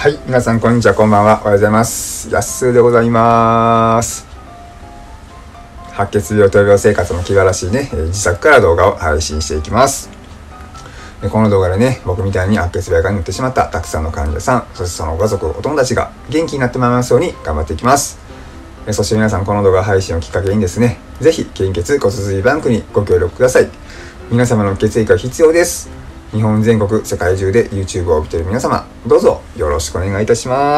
はい、皆さんこんにちは、こんばんは、おはようございます。やっすーでございます。白血病闘病生活の気晴らしいね、自宅から動画を配信していきます。この動画でね、僕みたいに白血病がになってしまったたくさんの患者さん、そしてそのご家族、お友達が元気になってまいりますように頑張っていきます。そして皆さんこの動画配信をきっかけにですね、ぜひ献血骨髄バンクにご協力ください。皆様の血液が必要です。日本全国世界中で YouTube を見ている皆様、どうぞよろしくお願いいたします。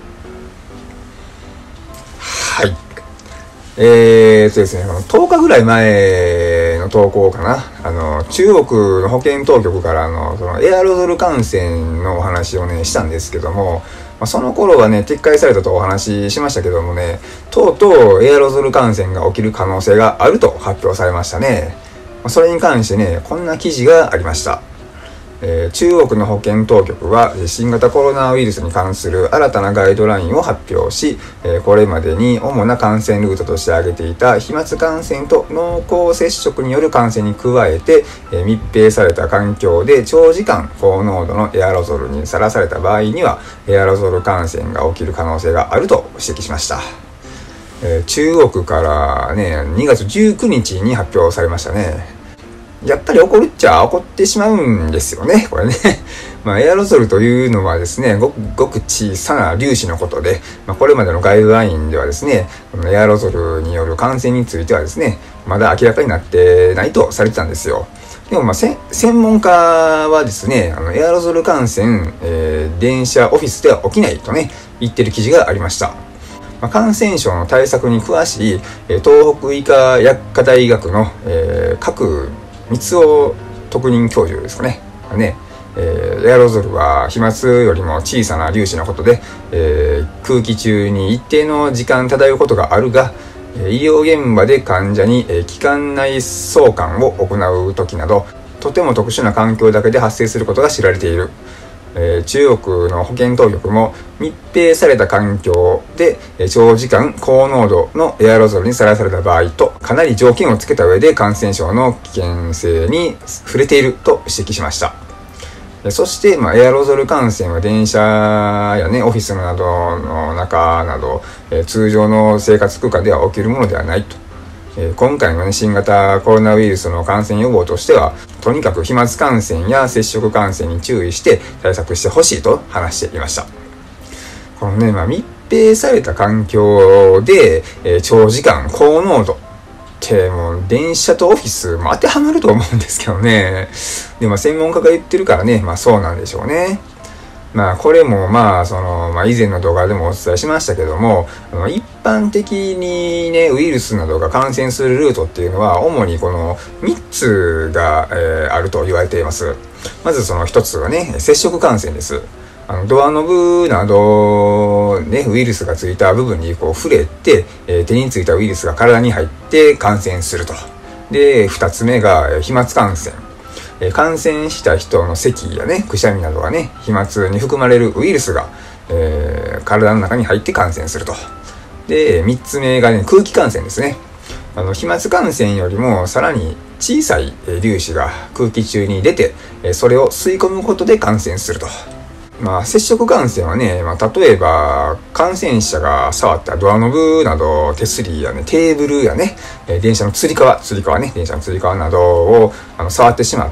はい。ですね、10日ぐらい前の投稿かな。中国の保健当局からそのエアロゾル感染のお話をね、したんですけども、その頃はね、撤回されたとお話ししましたけどもね、とうとうエアロゾル感染が起きる可能性があると発表されましたね。それに関してね、こんな記事がありました。中国の保健当局は新型コロナウイルスに関する新たなガイドラインを発表し、これまでに主な感染ルートとして挙げていた飛沫感染と濃厚接触による感染に加えて、密閉された環境で長時間高濃度のエアロゾルにさらされた場合にはエアロゾル感染が起きる可能性があると指摘しました。中国からね、2月19日に発表されましたね。やっぱり起こるっちゃ起こってしまうんですよね、これね。エアロゾルというのはですね、ごく小さな粒子のことで、これまでのガイドラインではですね、エアロゾルによる感染についてはですね、まだ明らかになってないとされてたんですよ。でも専門家はですね、エアロゾル感染、電車、オフィスでは起きないとね、言ってる記事がありました。感染症の対策に詳しい、東北医科薬科大学の、各三尾特任教授ですかね。エアロゾルは飛沫よりも小さな粒子のことで、空気中に一定の時間漂うことがあるが、医療現場で患者に気管内相関を行う時など、とても特殊な環境だけで発生することが知られている。中国の保健当局も密閉された環境で長時間高濃度のエアロゾルにさらされた場合とかなり条件をつけた上で感染症の危険性に触れていると指摘しました。そして、エアロゾル感染は電車やね、オフィスなどの中など、通常の生活空間では起きるものではないと。今回の、新型コロナウイルスの感染予防としては、とにかく飛沫感染や接触感染に注意して対策してほしいと話していました。このね、密閉された環境で、長時間高濃度ってもう電車とオフィスも当てはまると思うんですけどね。で専門家が言ってるからね、そうなんでしょうね。これも以前の動画でもお伝えしましたけども、一般的にね、ウイルスなどが感染するルートっていうのは、主にこの3つが、あると言われています。まずその1つはね、接触感染です。ドアノブなど、ね、ウイルスがついた部分に触れて、手についたウイルスが体に入って感染すると。で、2つ目が飛沫感染。感染した人の咳やね、くしゃみなどがね、飛沫に含まれるウイルスが、体の中に入って感染すると。で、3つ目がね、空気感染ですね。飛沫感染よりもさらに小さい粒子が空気中に出て、それを吸い込むことで感染すると。接触感染はね、例えば、感染者が触ったドアノブなど、手すりやね、テーブルやね、電車のつり革ね、電車のつり革などを触ってしまって、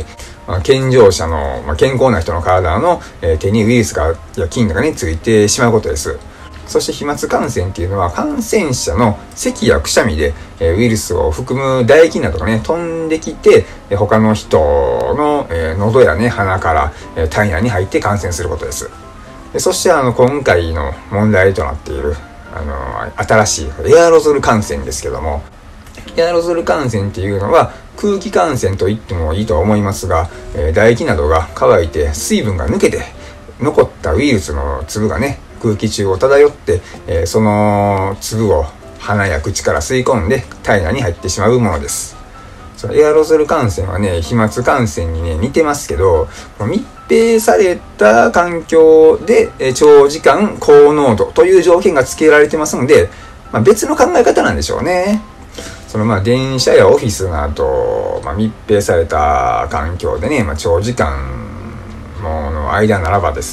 健常者の、健康な人の体の、手にウイルスや菌がね、ついてしまうことです。そして飛沫感染っていうのは感染者の咳やくしゃみでウイルスを含む唾液などがね飛んできて他の人の喉やね鼻から体内に入って感染することです。そして今回の問題となっている新しいエアロゾル感染ですけども、エアロゾル感染っていうのは空気感染と言ってもいいと思いますが、唾液などが乾いて水分が抜けて残ったウイルスの粒がね空気中を漂って、その粒を鼻や口から吸い込んで体内に入ってしまうものです。そのエアロゾル感染はね、飛沫感染にね、似てますけど、密閉された環境で長時間高濃度という条件が付けられてますので、別の考え方なんでしょうね。電車やオフィスなど、密閉された環境でね、長時間の間ならばですよ。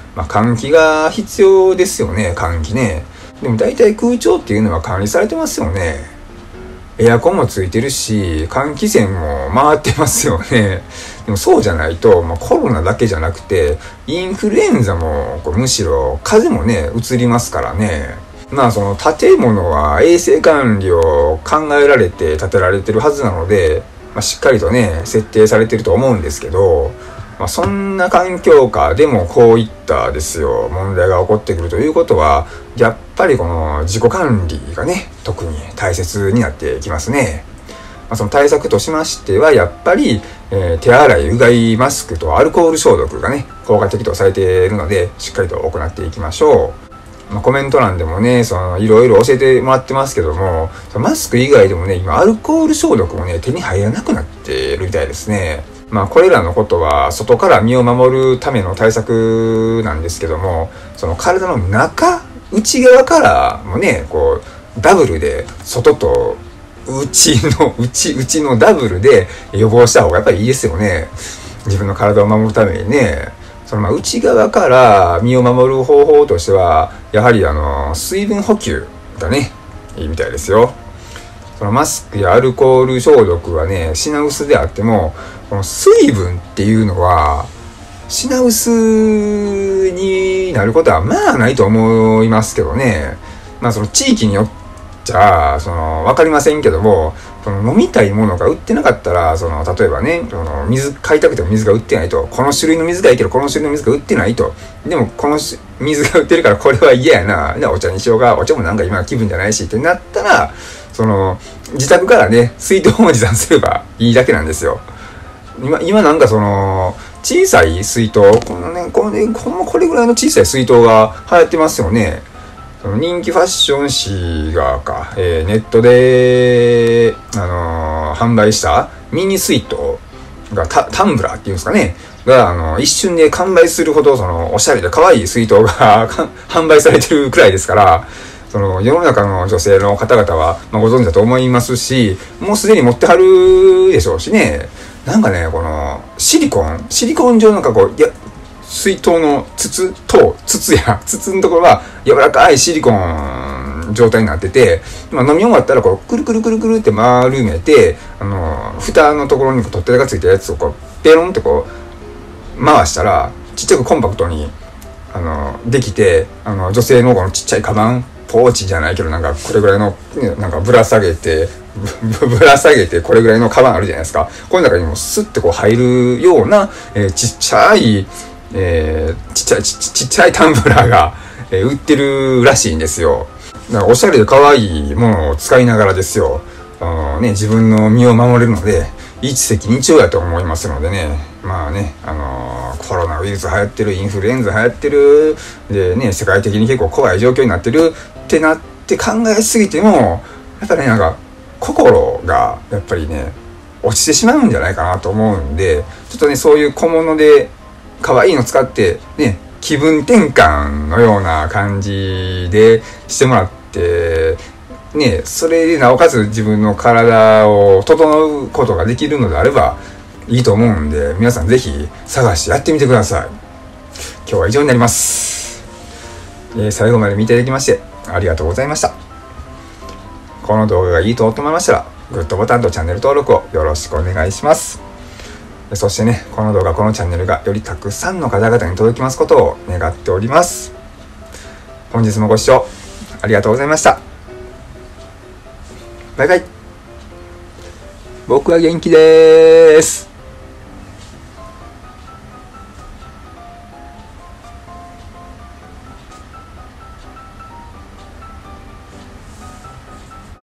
換気が必要ですよね、換気ね。でも大体空調っていうのは管理されてますよね。エアコンもついてるし、換気扇も回ってますよね。でもそうじゃないと、コロナだけじゃなくて、インフルエンザも、むしろ風邪もね、移りますからね。その建物は衛生管理を考えられて建てられてるはずなので、しっかりとね、設定されてると思うんですけど、そんな環境下でもこういったですよ、問題が起こってくるということは、やっぱりこの自己管理がね、特に大切になってきますね。その対策としましては、やっぱり、手洗い、うがい、マスクとアルコール消毒がね、効果的とされているので、しっかりと行っていきましょう。コメント欄でもね、いろいろ教えてもらってますけども、マスク以外でもね、今アルコール消毒もね、手に入らなくなってるみたいですね。これらのことは外から身を守るための対策なんですけども、その体の内側からもね、こうダブルで外と内のダブルで予防した方がやっぱりいいですよね。自分の体を守るためにね。その内側から身を守る方法としては、やはり水分補給がね、いいみたいですよ。そのマスクやアルコール消毒はね、品薄であっても、この水分っていうのは品薄になることはないと思いますけどね。その地域によっちゃ分かりませんけども、その飲みたいものが売ってなかったら、例えばね、水買いたくても水が売ってないと、この種類の水がいいけどこの種類の水が売ってないと、でもこの水が売ってるからこれは嫌やな、じゃあお茶にしようか、お茶もなんか今気分じゃないしってなったら、自宅からね、水筒を持参すればいいだけなんですよ。今なんか小さい水筒、これぐらいの小さい水筒が流行ってますよね。人気ファッション誌がネットで、販売したミニ水筒がタンブラーっていうんですかね、が一瞬で完売するほどおしゃれで可愛い水筒が販売されてるくらいですから、世の中の女性の方々は、ご存知だと思いますし、もうすでに持ってはるでしょうしね。なんかね、このシリコン状の水筒の筒のところは柔らかいシリコン状態になってて、飲み終わったらくるくるくるくるって丸めて、蓋のところに取っ手がついたやつをペロンって回したら、ちっちゃくコンパクトにできて、女性のこのちっちゃいカバン、ポーチじゃないけど、なんかこれぐらいの、なんかぶら下げてこれぐらいのカバンあるじゃないですか。この中にもスッて入るような、ちっちゃいタンブラーが、売ってるらしいんですよ。だからおしゃれで可愛いものを使いながらですよ、自分の身を守れるので一石二鳥やと思いますのでね。コロナウイルス流行ってる、インフルエンザ流行ってるでね、世界的に結構怖い状況になってるってなって考えすぎても、やっぱりなんか心がやっぱりね落ちてしまうんじゃないかなと思うんで、ちょっとね、そういう小物で可愛いの使ってね、気分転換のような感じでしてもらってね、それでなおかつ自分の体を整うことができるのであればいいと思うんで、皆さんぜひ探してやってみてください。今日は以上になります。最後まで見ていただきましてありがとうございました。この動画がいいと思いましたらグッドボタンとチャンネル登録をよろしくお願いします。そしてね、この動画、このチャンネルがよりたくさんの方々に届きますことを願っております。本日もご視聴ありがとうございました。バイバイ。僕は元気です。